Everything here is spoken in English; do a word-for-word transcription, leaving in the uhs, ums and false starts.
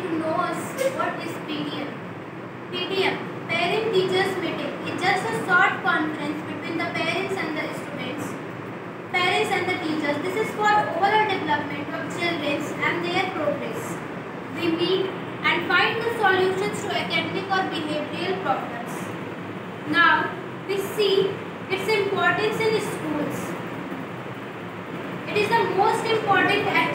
to know us what is P T M. P T M, Parent Teachers Meeting, is just a short conference between the parents and the students, parents and the teachers. This is for overall development of children and their progress. We meet and find the solutions to academic or behavioral problems. Now, we see its importance in schools. It is the most important activity